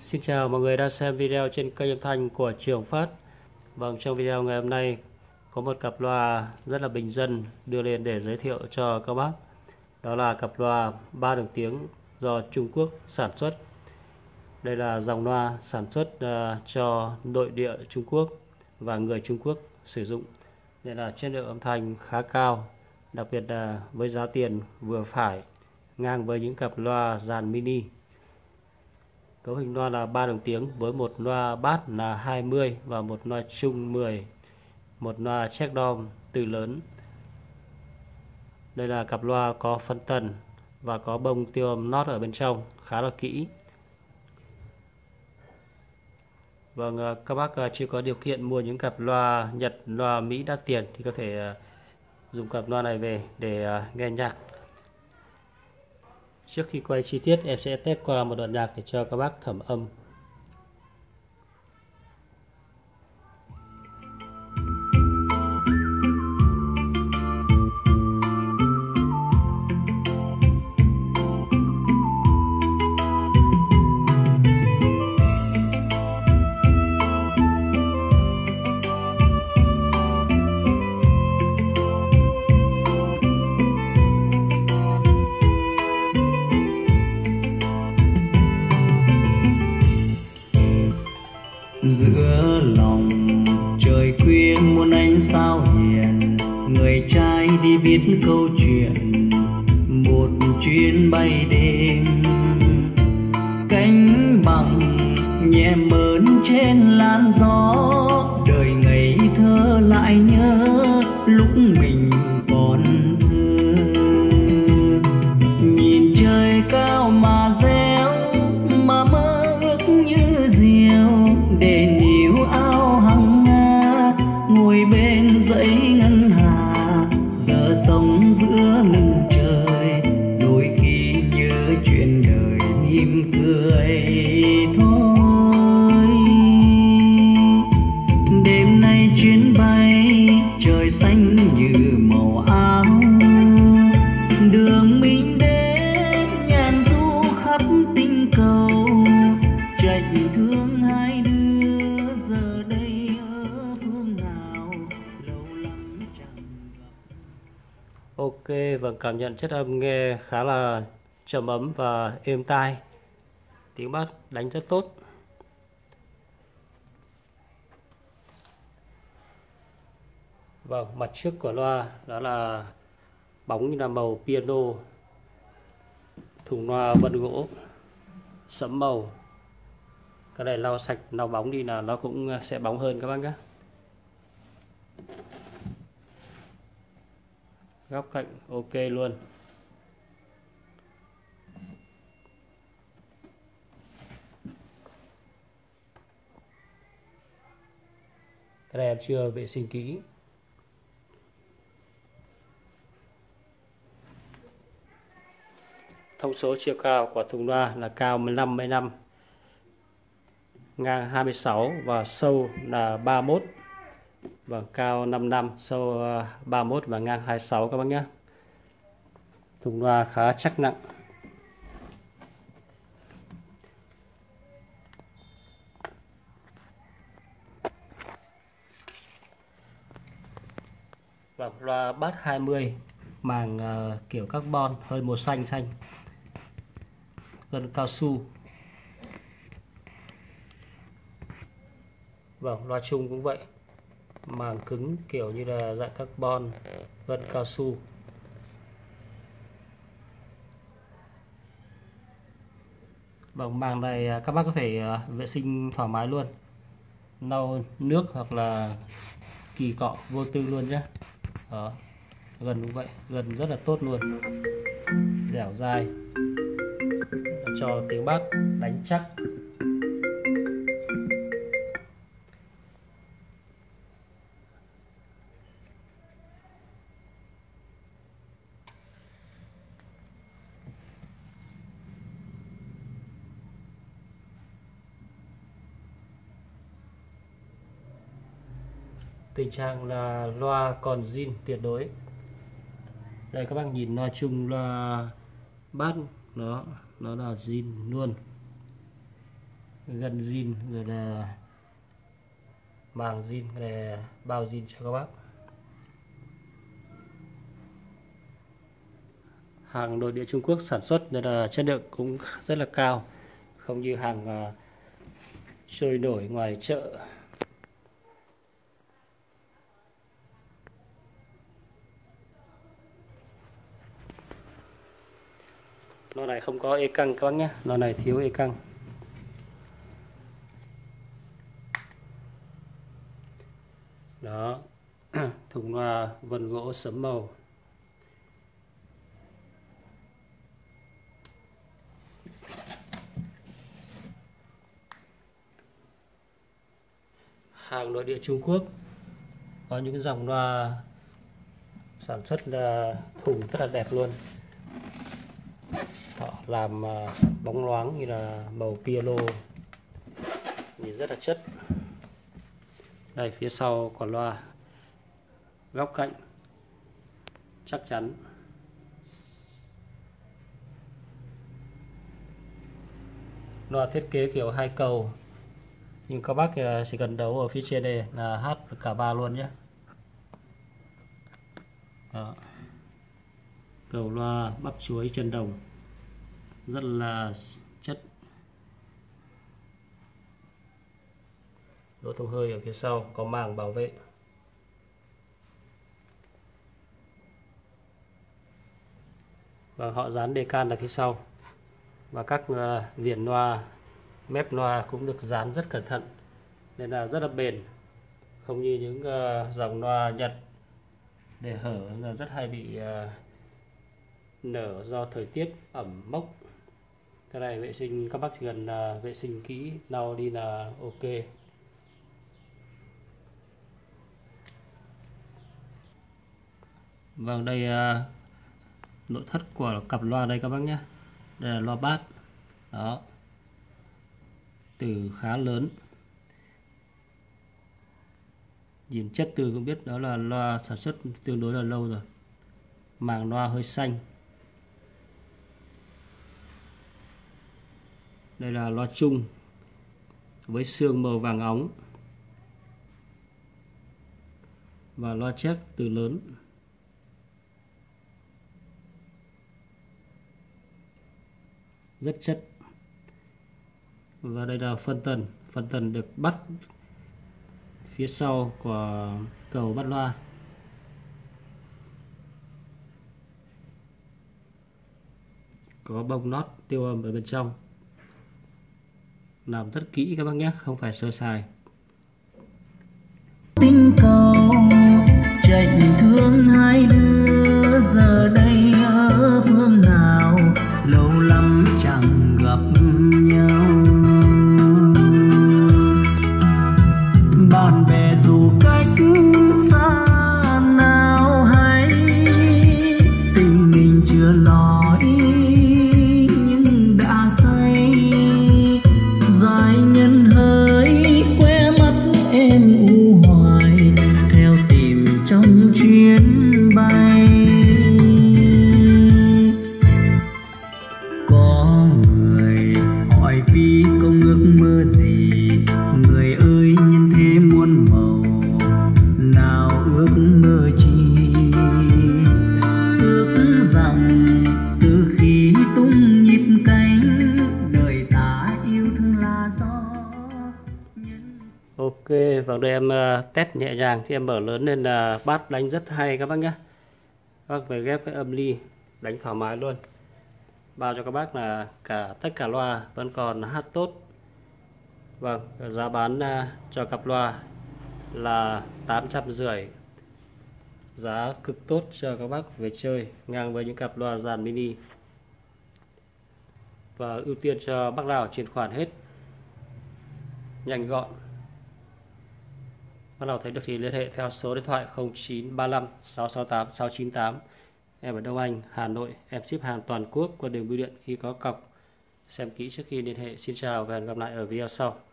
Xin chào mọi người đang xem video trên kênh âm thanh của Trường Phát. Vâng, trong video ngày hôm nay có một cặp loa rất là bình dân đưa lên để giới thiệu cho các bác. Đó là cặp loa 3 đường tiếng do Trung Quốc sản xuất. Đây là dòng loa sản xuất cho nội địa Trung Quốc và người Trung Quốc sử dụng, nên là chất lượng âm thanh khá cao, đặc biệt là với giá tiền vừa phải, ngang với những cặp loa dàn mini. Cấu hình loa là 3 đường tiếng với một loa bass là 20 và một loa trung 10, một loa check dom từ lớn. Đây là cặp loa có phân tần và có bông tiêu âm nót ở bên trong khá là kỹ. Vâng, các bác chưa có điều kiện mua những cặp loa Nhật, loa Mỹ đắt tiền thì có thể dùng cặp loa này về để nghe nhạc. Trước khi quay chi tiết, em sẽ test qua một đoạn nhạc để cho các bác thẩm âm. Giữa lòng trời khuya muôn ánh sao hiền, người trai đi viết câu chuyện một chuyến bay đêm. Cánh bằng nhẹ mơn trên làn gió, đời ngây thơ lại nhớ lúc mình còn thơ. Nhìn trời cao mà réo, mà mơ ước như diều, để níu áo hằng nga ngồi bên dãy ngân hà. Giờ sống giữa lưng trời, đôi khi nhớ chuyện đời mỉm cười thôi. Đêm nay chuyến bay trời xanh như màu áo, đường mình đến nhàn du khắp tinh cầu. Trạch thương hai đứa giờ đây ở phương nào, lâu lắm chẳng gặp. Ok, và cảm nhận chất âm nghe khá là trầm ấm và êm tai. Tiếng bass đánh rất tốt. Vâng, mặt trước của loa đó là bóng như là màu piano, thùng loa vân gỗ sẫm màu. Cái này lau sạch, lau bóng đi là nó cũng sẽ bóng hơn các bác nhé. Góc cạnh ok luôn. Cái này em chưa vệ sinh kỹ. Thông số chiều cao của thùng loa là cao 15,5, ngang 26 và sâu là 31. Và cao 55, sâu 31 và ngang 26 các bác nhé. Thùng loa khá chắc nặng. Và loa bass 20, màng kiểu carbon hơi màu xanh xanh, gần cao su. Vâng, loa chung cũng vậy, màng cứng kiểu như là dạng carbon, gân cao su. Vâng, màng này các bác có thể vệ sinh thoải mái luôn, lau nước hoặc là kỳ cọ vô tư luôn nhé. Đó, gần cũng vậy, gần rất là tốt luôn, dẻo dai, cho tiếng bass đánh chắc. Tình trạng là loa còn zin tuyệt đối. Đây các bác nhìn loa chung, loa bass nó là zin luôn. gân zin rồi là màng zin để bao zin cho các bác. Hàng nội địa Trung Quốc sản xuất nên là chất lượng cũng rất là cao, không như hàng trôi nổi ngoài chợ. Loa này không có ê căng các bác nhé, loa này thiếu ê căng. Đó, thùng loa vân gỗ sẫm màu. Hàng nội địa Trung Quốc có những dòng loa sản xuất là thùng rất là đẹp luôn. Họ làm bóng loáng như là màu piano, nhìn rất là chất. Đây phía sau còn loa góc cạnh chắc chắn. Loa thiết kế kiểu 2 cầu, nhưng các bác chỉ cần đấu ở phía trên đây là hát cả 3 luôn nhé. Đó. Cầu loa bắp chuối chân đồng, rất là chất. Lỗ thông hơi ở phía sau có màng bảo vệ. Và họ dán đề can ở phía sau. Và các viền loa, mép loa cũng được dán rất cẩn thận nên là rất là bền, không như những dòng loa Nhật để hở là rất hay bị nở do thời tiết ẩm mốc. Cái này vệ sinh các bác chỉ cần vệ sinh kỹ, lau đi là ok. Vâng, đây nội thất của cặp loa đây các bác nhé. Đây là loa bass. Đó, từ khá lớn, nhìn chất từ cũng biết đó là loa sản xuất tương đối là lâu rồi. Màng loa hơi xanh. Đây là loa chung với xương màu vàng óng và loa check từ lớn. Rất chất. Và đây là phân tần được bắt phía sau của cầu bắt loa. Có bông nót tiêu âm ở bên trong, làm rất kỹ các bác nhé, không phải sơ sài. Tình cầu trạch thương hai đứa giờ đây ở phương nào, lâu lắm chẳng gặp nhau. Bạn bè dù cách xa nào hay, tình mình chưa lói nhưng đã say. Dài nhân hỡi khoe mắt em u hoài, theo tìm trong chuyến bay. Có người hỏi phi công ước mơ gì, người ơi nhân thế muôn màu, nào ước mơ chi. Ước rằng từ khi tung nhịp cánh, đời ta yêu thương là gió. Ok, vào đây em test nhẹ nhàng khi em mở lớn nên là bass đánh rất hay các bác nhé. Các bác về ghép với âm ly đánh thoải mái luôn. Bao cho các bác là tất cả loa vẫn còn hát tốt. Vâng, giá bán cho cặp loa là 850. Giá cực tốt cho các bác về chơi, ngang với những cặp loa dàn mini. Và ưu tiên cho bác nào chuyển khoản hết, nhanh gọn. Bác nào thấy được thì liên hệ theo số điện thoại 0935 668 698. Em ở Đông Anh, Hà Nội. Em ship hàng toàn quốc qua đường bưu điện khi có cọc. Xem kỹ trước khi liên hệ. Xin chào và hẹn gặp lại ở video sau.